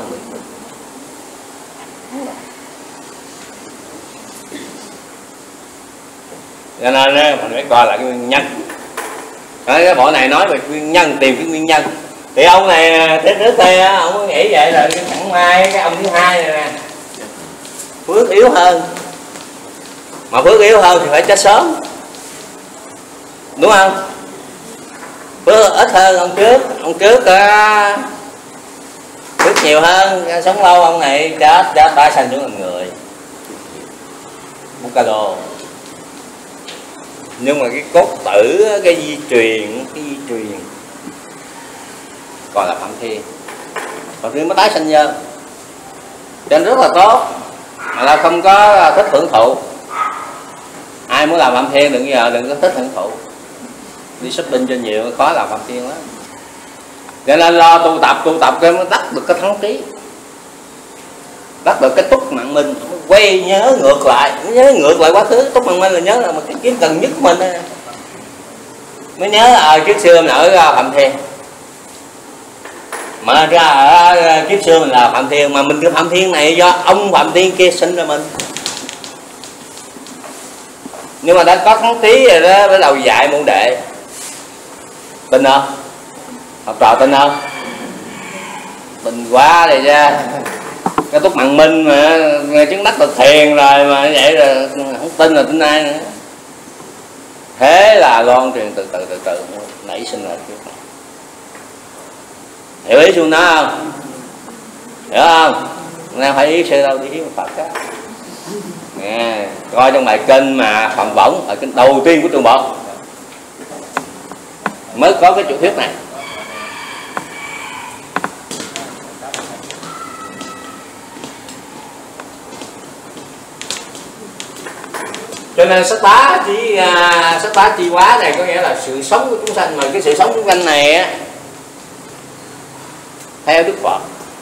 Cho nên á mình phải coi lại cái nguyên nhân. Cái, cái bộ này nói về nguyên nhân, tìm cái nguyên nhân. Thì ông này thế trước đây á, ông có nghĩ vậy là cái chẳng may cái ông thứ hai này nè phước yếu hơn. Mà phước yếu hơn thì phải chết sớm, đúng không? Phước ít hơn ông trước, ông trước uh, phước nhiều hơn, sống lâu, ông này chết chết tái sanh xuống làm người một ca đồ. Nhưng mà cái cốt tử, cái di truyền, cái di truyền còn là Phạm Thiên. Phạm Thiên mới tái sanh nhân, cho nên rất là tốt, mà là không có thích hưởng thụ. Ai muốn làm Phạm Thiên đừng giờ đừng có thích hưởng thụ, đi shopping cho nhiều khó làm Phạm Thiên lắm. Cho nên lo tu tập, tu tập cái mới đắc được cái thắng trí, đắc được cái túc mạng minh, quay nhớ ngược lại, nhớ ngược lại quá khứ. Túc mạng minh là nhớ là một cái kiến cần nhất của mình, mới nhớ à, trước xưa mình ở Phạm Thiên, mà ra ở kiếp xưa mình là Phạm Thiên, mà mình cái Phạm Thiên này do ông Phạm Thiên kia sinh ra mình. Nhưng mà đã có tháng Tý rồi đó, bắt đầu dạy môn đệ. Tin không? Học trò tin không? Tin quá rồi ra. Cái túc Mạng Minh mà nghe chứng đắc là thiền rồi mà vậy là không tin là tin ai nữa. Thế là loan truyền từ từ từ từ nảy sinh ra. Hiểu ý xuống đó không? Hiểu không? Nên phải ý sư đâu đi hiến Phật á. Nghe, coi trong bài kinh mà Phạm Võng, bài kinh đầu tiên của Trường Bột mới có cái chủ thuyết này. Cho nên sắc bá chỉ à, sắc bá chi hóa này có nghĩa là sự sống của chúng sanh, mà cái sự sống của chúng sanh này á, theo Đức Phật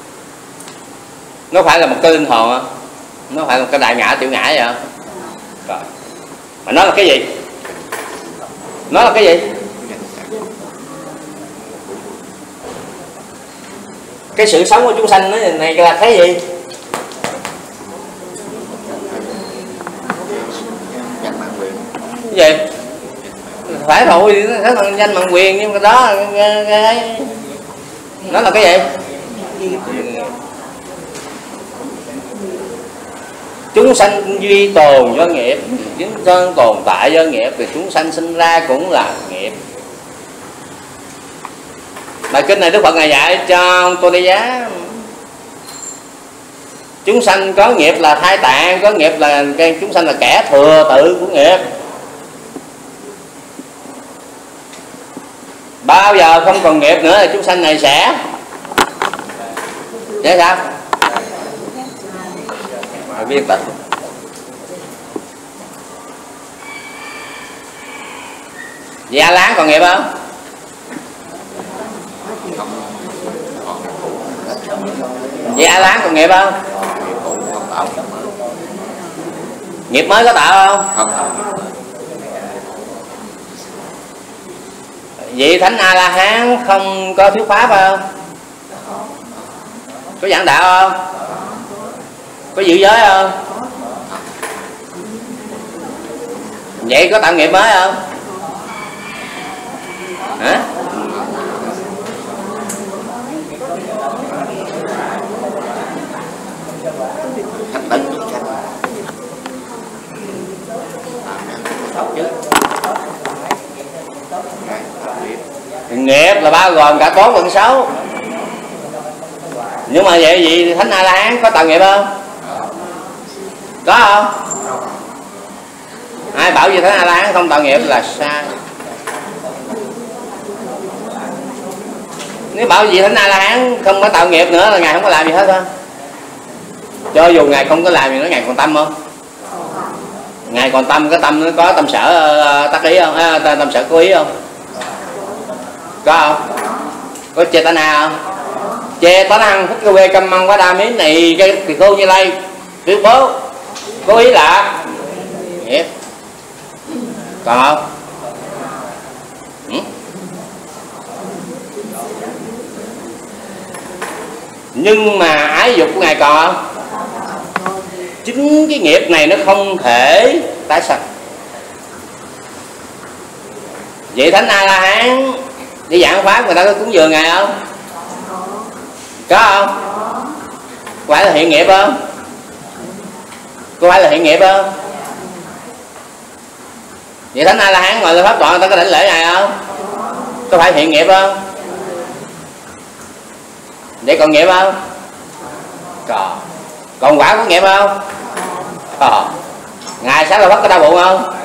nó phải là một cái linh hồn không? Nó phải là một cái đại ngã tiểu ngã vậy không? Rồi. Mà nó là cái gì? Nó là cái gì? Cái sự sống của chúng sanh nó này là cái gì? Cái gì? Phải rồi, nó là danh mạng quyền, nhưng mà đó cái, cái, nó là cái gì? Chúng sanh duy tồn do nghiệp, chúng sanh tồn tại do nghiệp, thì chúng sanh sinh ra cũng là nghiệp. Bài kinh này Đức Phật ngài dạy cho Tô Đa Giá. Chúng sanh có nghiệp là thai tạng, có nghiệp là chúng sanh là kẻ thừa tự của nghiệp. Bao giờ không còn nghiệp nữa thì chúng sanh này sẽ sẽ sao? Mà biết tịch. Vậy A Lán còn nghiệp không? Vậy A Lán còn nghiệp không? Nghiệp mới có tạo không? Vậy Thánh A La Hán không có thuyết pháp không? Có giảng đạo không? Có giữ giới không? Vậy có tạo nghiệp mới không? Hả? Nghiệp là bao gồm cả tốt lẫn xấu. Nhưng mà vậy gì Thánh A La Hán có tạo nghiệp không? Có không? Ai bảo gì Thánh A La Hán không tạo nghiệp là sai. Nếu bảo gì Thánh A La Hán không có tạo nghiệp nữa là ngài không có làm gì hết thôi. Cho dù ngài không có làm gì nữa, ngài còn tâm không? Ngài còn tâm, cái tâm nó có tâm sở tác ý không? À, tâm sở cố ý không? Có không? Có chê tánh nào không? Chê tánh năng thích cái quê căm măng quá đa miếng này cái thì cô Như Lai tuyên bố cố ý là nghiệp. Còn không? Ừ? Nhưng mà ái dục của ngài còn không? Chính cái nghiệp này nó không thể tái sanh. Vậy Thánh A La Hán đi giảng pháp người ta có cúng dường ngài không? Có không? Có phải là hiện nghiệp không? Có phải là hiện nghiệp không? Vậy Thánh A La Hán ngồi lên pháp tọa người ta có đảnh lễ ngài không? Có phải hiện nghiệp không? Vậy còn nghiệp không? Còn. Còn quả có nghiệp không? Còn. Ngài sáng là bắt có đau bụng không?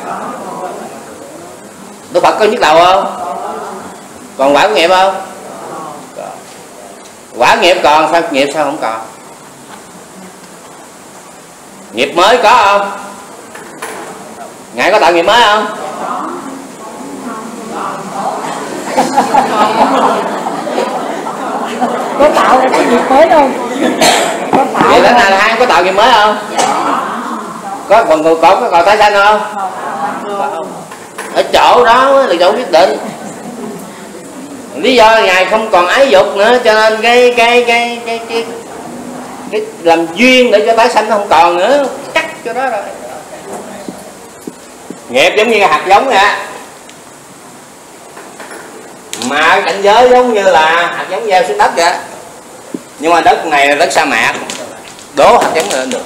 Đức Phật có nhức đầu không? Còn quả có nghiệp không? Còn. Quả nghiệp còn, sao nghiệp sao không còn? Nghiệp mới có không? Ngài có tạo nghiệp mới không? Có tạo ra cái nghiệp mới đâu? Có tạo. Vậy Thánh A La Hán có tạo nghiệp mới không? Có còn có có còn tái sanh không? Ở chỗ đó là chỗ quyết định. Lý do là ngài không còn ái dục nữa, cho nên cái cái cái cái cái, cái làm duyên để cho tái sanh nó không còn nữa, cắt cho đó rồi. Nghiệp giống như hạt giống nè, mà cảnh giới giống như là hạt giống gieo xuống đất vậy. Nhưng mà đất này là đất sa mạc, đố hạt giống lên được.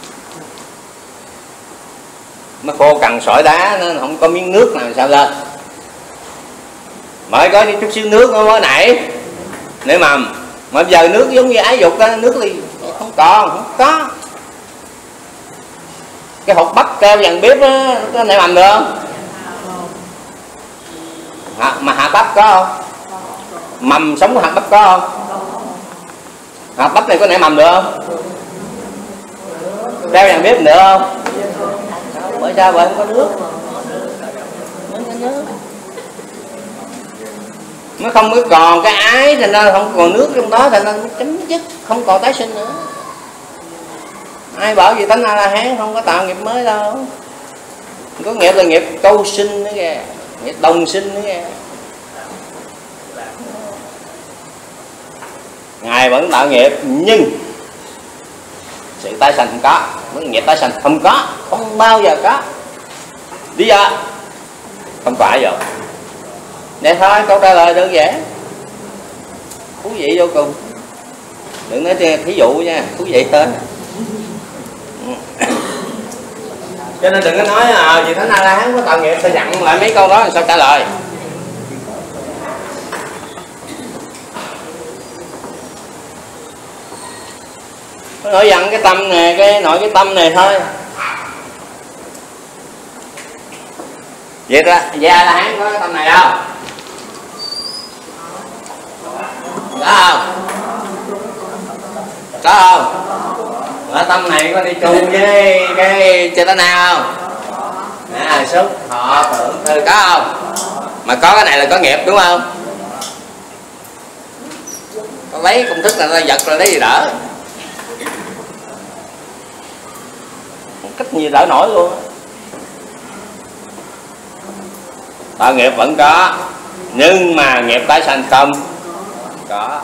Nó khô cằn sỏi đá, nó không có miếng nước nào sao lên. Mới có chút xíu nước nó mới nảy nảy mầm. Mà bây giờ nước giống như ái dục đó, nước thì không còn, không có. Cái hột bắp keo vàng bếp đó, có nảy mầm được không? Hả? Mà hạt bắp có không? Mầm sống của hạt bắp có không? Hạt bắp này có nảy mầm được không? Keo vàng bếp được không? Bởi sao bởi không có nước? Nó không có còn cái ái, thành ra không còn nước trong đó, thành ra nó chấm dứt, không còn tái sinh nữa. Ai bảo gì tánh A La Hán không có tạo nghiệp mới đâu. Có nghiệp là nghiệp câu sinh nữa kìa, nghiệp đồng sinh nữa kìa. Ngài vẫn tạo nghiệp nhưng sự tái sanh không có, vẫn nghiệp tái sanh không có, không bao giờ có. Lý do không phải rồi. Để thôi, câu trả lời đơn giản, thú vị vô cùng. Đừng nói thí dụ nha, thú vị thôi. Cho nên đừng có nói à, gì Thánh A La Hán có tạo nghiệp, ta dặn lại mấy câu đó làm sao trả lời. Nó nổi giận cái tâm này, cái nội cái tâm này thôi. Vậy ra vậy A La Hán có cái tâm này không? Có không? Có không? Ở tâm này có đi chung với cái Chetana không? À, xúc, họ, tưởng, tư, có không? Mà có cái này là có nghiệp đúng không? Có lấy công thức là ta giật là lấy gì đỡ. Cách gì đỡ nổi luôn. Tạo nghiệp vẫn có, nhưng mà nghiệp tái sanh không có.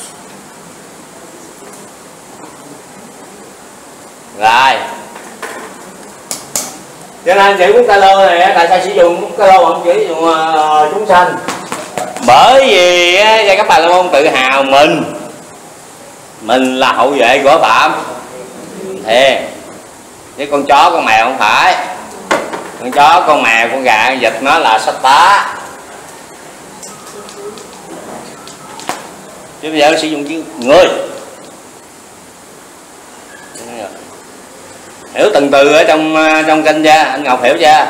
Rồi, cho nên chữ Bút Ca Lô này tại sao sử dụng Bút Ca Lô không chữ dùng uh, chúng sanh? Bởi vì uh, các bà La Môn tự hào mình mình là hậu vệ của Phạm Thiền, chứ con chó con mèo không phải. Con chó con mèo con gà con vịt nó là sách tá, chứ bây giờ nó sử dụng chữ người. Hiểu từng từ ở trong trong kinh chưa? Anh Ngọc hiểu chưa?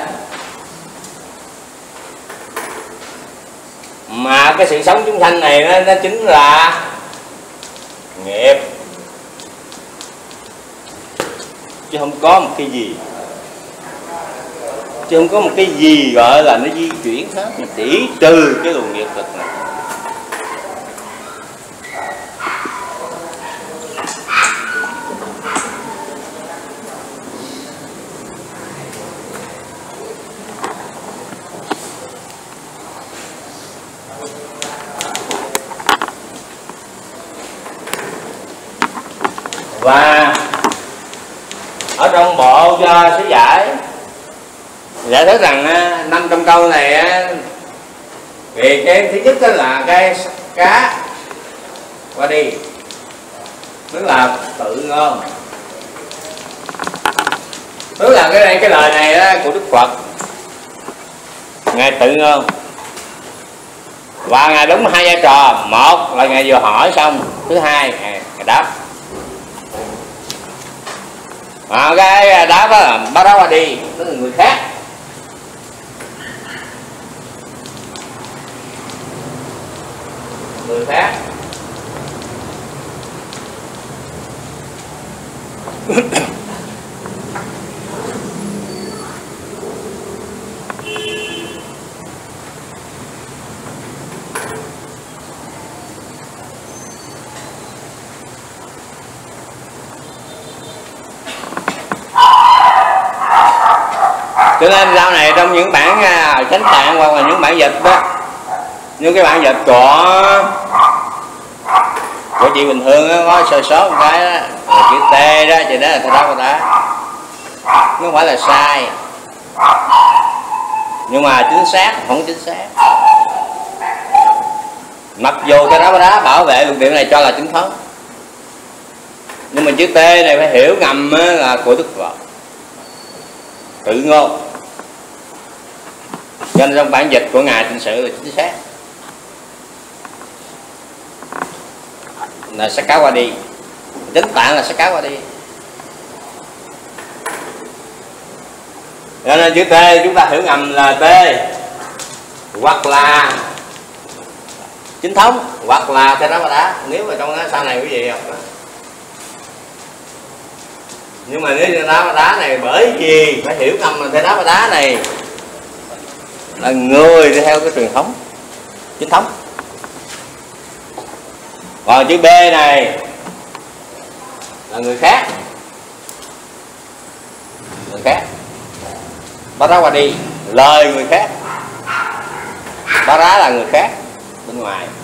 Mà cái sự sống chúng sanh này nó, nó chính là nghiệp, chứ không có một cái gì, chứ không có một cái gì gọi là nó di chuyển hết, chỉ trừ cái luồng nghiệp lực này. Và ở trong bộ cho sứ giải giải thích rằng năm trăm câu này thì cái thứ nhất đó là cái cá qua đi, tức là tự ngôn, tức là cái này cái lời này đó của Đức Phật, ngài tự ngôn và ngài đúng hai vai trò. Một là ngài vừa hỏi xong, thứ hai ngài đáp. À, cái đáp đó là bá đó qua đi, tức là người khác. Người khác. Cho nên sau này trong những bản uh, chánh tạng hoặc là những bản dịch đó, như cái bản dịch của của chị Bình Thường đó, có sơ sót một cái đó, chữ T đó, chị đó là thật đó ta, nó không phải là sai. nhưng mà chính xác không chính xác. Mặc dù cái đá đá bảo vệ luận điểm này cho là chính thống, nhưng mà chữ T này phải hiểu ngầm là của Đức Phật tự ngôn, cho nên trong bản dịch của ngài Tịnh Sự là chính xác, là Sakkawadi, chính tạng là Sakkawadi. Cho nên chữ T chúng ta hiểu ngầm là T hoặc là chính thống hoặc là Theravada, nếu mà trong đó sau này quý vị học đó. Nhưng mà nếu Theravada này, bởi vì phải hiểu ngầm là Theravada này là người đi theo cái truyền thống chính thống. Còn chữ B này là người khác, người khác Parawadi, lời người khác. Para là người khác bên ngoài.